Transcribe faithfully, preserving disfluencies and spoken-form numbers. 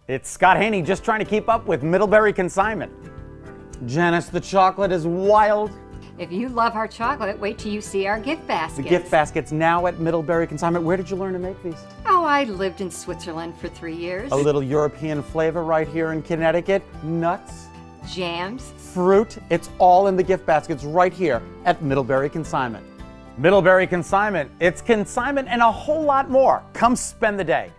It's Scot Haney just trying to keep up with Middlebury Consignment. Janice, the chocolate is wild. If you love our chocolate, wait till you see our gift baskets. The gift baskets now at Middlebury Consignment. Where did you learn to make these? Oh, I lived in Switzerland for three years. A little European flavor right here in Connecticut. Nuts, Jams, fruit, it's all in the gift baskets right here at Middlebury Consignment. Middlebury Consignment, it's consignment and a whole lot more. Come spend the day.